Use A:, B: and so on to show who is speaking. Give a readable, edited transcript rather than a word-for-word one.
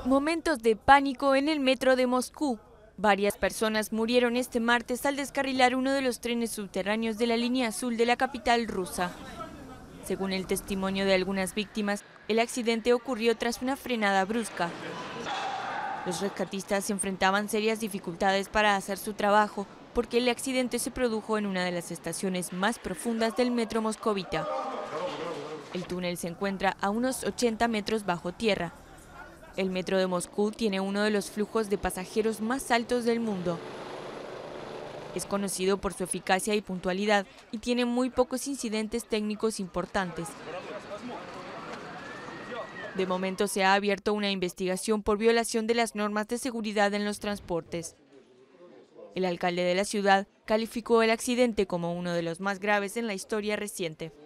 A: Momentos de pánico en el metro de Moscú. Varias personas murieron este martes al descarrilar uno de los trenes subterráneos de la línea azul de la capital rusa. Según el testimonio de algunas víctimas, el accidente ocurrió tras una frenada brusca. Los rescatistas se enfrentaban serias dificultades para hacer su trabajo porque el accidente se produjo en una de las estaciones más profundas del metro moscovita. El túnel se encuentra a unos 80 metros bajo tierra. El metro de Moscú tiene uno de los flujos de pasajeros más altos del mundo. Es conocido por su eficacia y puntualidad y tiene muy pocos incidentes técnicos importantes. De momento se ha abierto una investigación por violación de las normas de seguridad en los transportes. El alcalde de la ciudad calificó el accidente como uno de los más graves en la historia reciente.